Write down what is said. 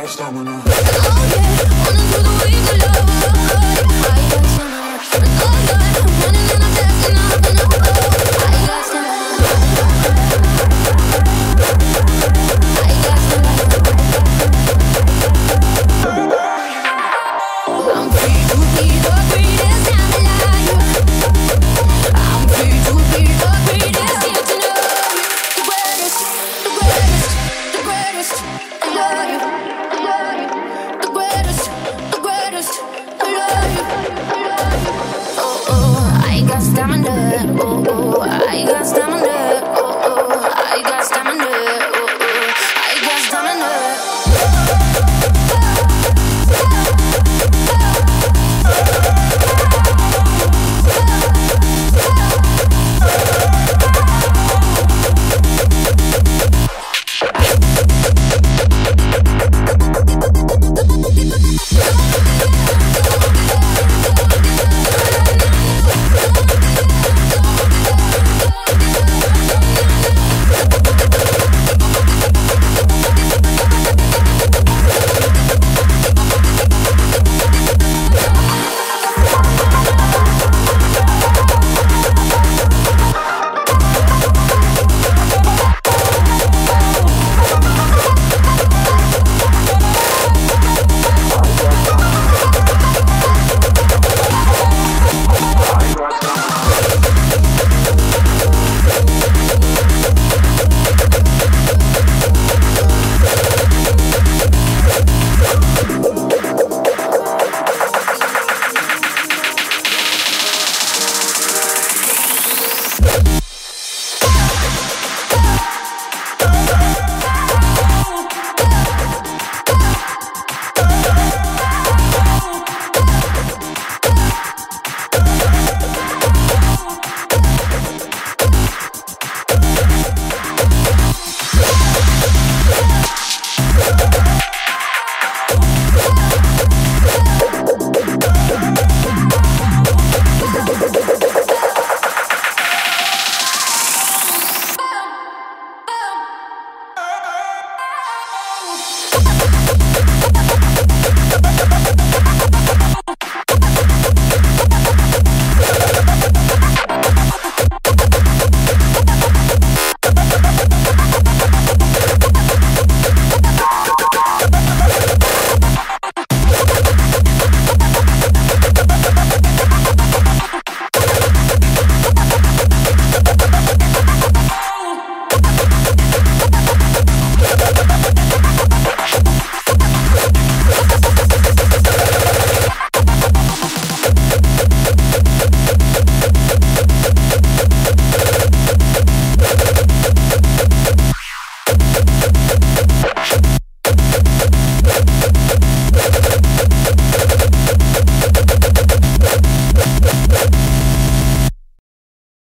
stamina. Oh yeah, wanna do the wiggle love. I got stamina. Oh yeah, I'm running and I'm dancing up and up. I got stamina. I got stamina. I'm free to be the greatest and alive. I'm free to be the greatest, get to know you. The greatest, the greatest, the greatest. I love you, I love you. The greatest, the greatest. I love you, I love you. Oh oh, I got stamina. Oh oh, I got stamina.